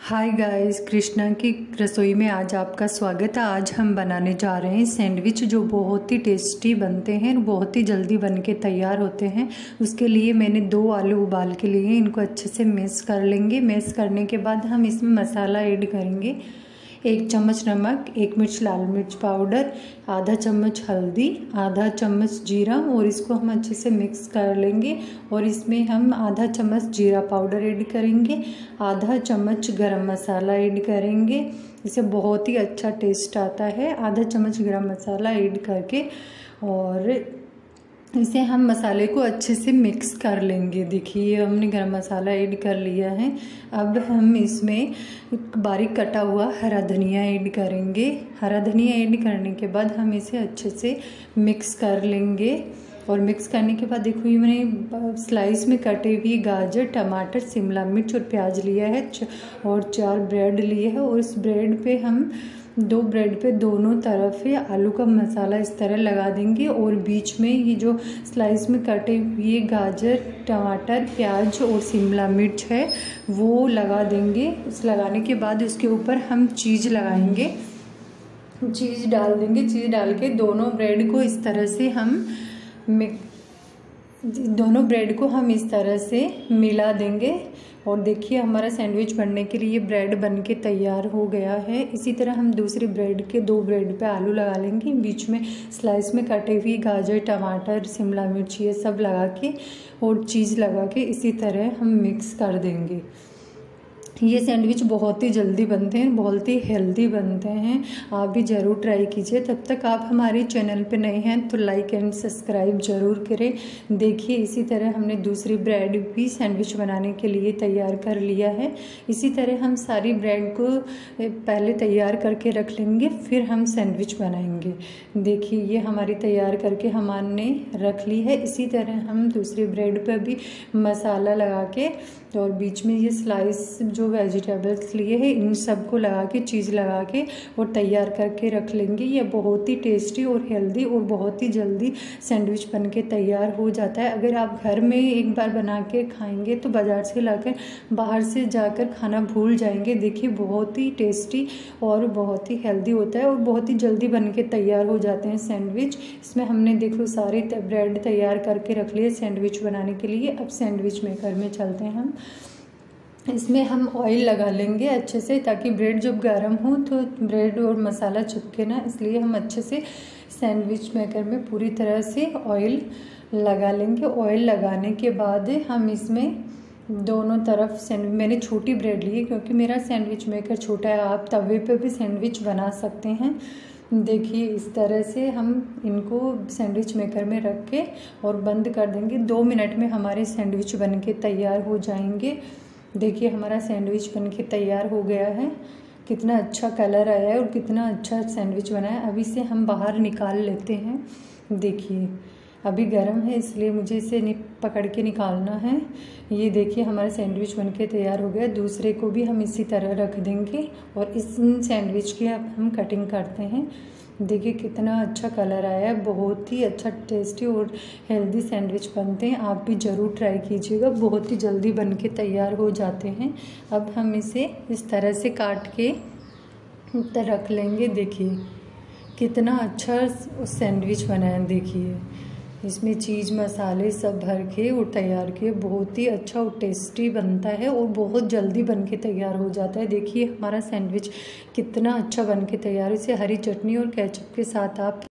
Hi guys, Krishna की रसोई में आज आपका स्वागत है। आज हम बनाने जा रहे हैं सैंडविच, जो बहुत ही टेस्टी बनते हैं, बहुत ही जल्दी बन के तैयार होते हैं। उसके लिए मैंने 2 आलू उबाल के लिए, इनको अच्छे से मैश कर लेंगे। मैश करने के बाद हम इसमें मसाला ऐड करेंगे। 1 चम्मच नमक, 1 मिर्च लाल मिर्च पाउडर, आधा चम्मच हल्दी, आधा चम्मच जीरा, और इसको हम अच्छे से मिक्स कर लेंगे। और इसमें हम आधा चम्मच जीरा पाउडर ऐड करेंगे, आधा चम्मच गरम मसाला ऐड करेंगे। इससे बहुत ही अच्छा टेस्ट आता है। आधा चम्मच गरम मसाला ऐड करके और इसे हम मसाले को अच्छे से मिक्स कर लेंगे। देखिए, हमने गरम मसाला ऐड कर लिया है। अब हम इसमें बारीक कटा हुआ हरा धनिया ऐड करेंगे। हरा धनिया ऐड करने के बाद हम इसे अच्छे से मिक्स कर लेंगे। और मिक्स करने के बाद देखो, ये मैंने स्लाइस में कटे हुए गाजर, टमाटर, शिमला मिर्च और प्याज लिया है और 4 ब्रेड लिए है। और इस ब्रेड पे हम 2 ब्रेड पे दोनों तरफ है आलू का मसाला इस तरह लगा देंगे। और बीच में ये जो स्लाइस में कटे हुए गाजर, टमाटर, प्याज और शिमला मिर्च है वो लगा देंगे। इस लगाने के बाद उसके ऊपर हम चीज़ लगाएंगे, चीज़ डाल देंगे। चीज़ डाल के दोनों ब्रेड को इस तरह से इस तरह से मिला देंगे। और देखिए, हमारा सैंडविच बनने के लिए ब्रेड बन के तैयार हो गया है। इसी तरह हम दूसरी ब्रेड के 2 ब्रेड पे आलू लगा लेंगे। बीच में स्लाइस में कटे हुई गाजर, टमाटर, शिमला मिर्च ये सब लगा के और चीज़ लगा के इसी तरह हम मिक्स कर देंगे। ये सैंडविच बहुत ही जल्दी बनते हैं, बहुत ही हेल्दी बनते हैं। आप भी ज़रूर ट्राई कीजिए। तब तक आप हमारे चैनल पे नए हैं तो लाइक एंड सब्सक्राइब ज़रूर करें। देखिए, इसी तरह हमने दूसरी ब्रेड भी सैंडविच बनाने के लिए तैयार कर लिया है। इसी तरह हम सारी ब्रेड को पहले तैयार करके रख लेंगे, फिर हम सैंडविच बनाएंगे। देखिए, ये हमारी तैयार करके हमने रख ली है। इसी तरह हम दूसरी ब्रेड पर भी मसाला लगा के और बीच में ये स्लाइस जो वेजिटेबल्स लिए हैं इन सबको लगा के, चीज़ लगा के और तैयार करके रख लेंगे। ये बहुत ही टेस्टी और हेल्दी और बहुत ही जल्दी सैंडविच बन के तैयार हो जाता है। अगर आप घर में एक बार बना के खाएंगे तो बाज़ार से लाकर बाहर से जाकर खाना भूल जाएंगे। देखिए, बहुत ही टेस्टी और बहुत ही हेल्दी होता है और बहुत ही जल्दी बन के तैयार हो जाते हैं सैंडविच। इसमें हमने देखो सारी ब्रेड तैयार करके रख लिए सैंडविच बनाने के लिए। अब सैंडविच मेकर में चलते हैं हम। इसमें हम ऑयल लगा लेंगे अच्छे से, ताकि ब्रेड जब गर्म हो तो ब्रेड और मसाला चिपके ना, इसलिए हम अच्छे से सैंडविच मेकर में पूरी तरह से ऑयल लगा लेंगे। ऑयल लगाने के बाद हम इसमें दोनों तरफ मैंने छोटी ब्रेड ली है क्योंकि मेरा सैंडविच मेकर छोटा है। आप तवे पे भी सैंडविच बना सकते हैं। देखिए, इस तरह से हम इनको सैंडविच मेकर में रख के और बंद कर देंगे। 2 मिनट में हमारे सैंडविच बन के तैयार हो जाएंगे। देखिए, हमारा सैंडविच बन के तैयार हो गया है। कितना अच्छा कलर आया है और कितना अच्छा सैंडविच बना है। अभी इसे हम बाहर निकाल लेते हैं। देखिए, अभी गर्म है इसलिए मुझे इसे पकड़ के निकालना है। ये देखिए, हमारा सैंडविच बन के तैयार हो गया। दूसरे को भी हम इसी तरह रख देंगे और इस सैंडविच की अब हम कटिंग करते हैं। देखिए, कितना अच्छा कलर आया है। बहुत ही अच्छा टेस्टी और हेल्दी सैंडविच बनते हैं। आप भी ज़रूर ट्राई कीजिएगा, बहुत ही जल्दी बन के तैयार हो जाते हैं। अब हम इसे इस तरह से काट के रख लेंगे। देखिए, कितना अच्छा सैंडविच बना है। देखिए, इसमें चीज़ मसाले सब भर के और तैयार किए, बहुत ही अच्छा और टेस्टी बनता है और बहुत जल्दी बन के तैयार हो जाता है। देखिए, हमारा सैंडविच कितना अच्छा बन के तैयार है। इसे हरी चटनी और केचप के साथ आप